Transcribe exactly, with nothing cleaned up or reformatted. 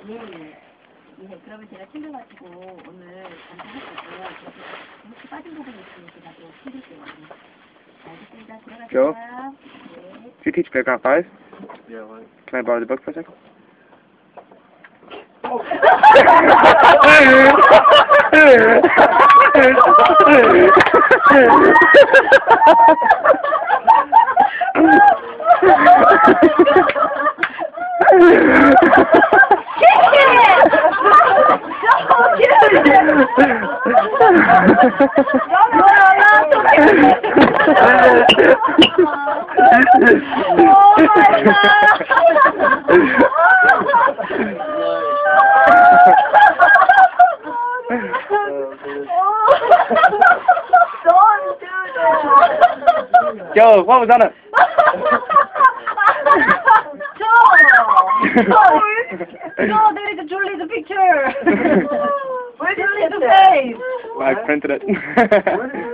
예, 예. 예, 그러면 제가 챙겨가지고 오늘 감사하시고 혹시 빠진 부분이 있으면 제가 또 챙길게요. 알겠습니다. Joe? 들어가세요. 네. Do you teach playground five? Yeah, what? Can I borrow the book for a second? Joe, what was on it? Joe! Joe, there is a Julie's picture! Where did you get the face? I printed it.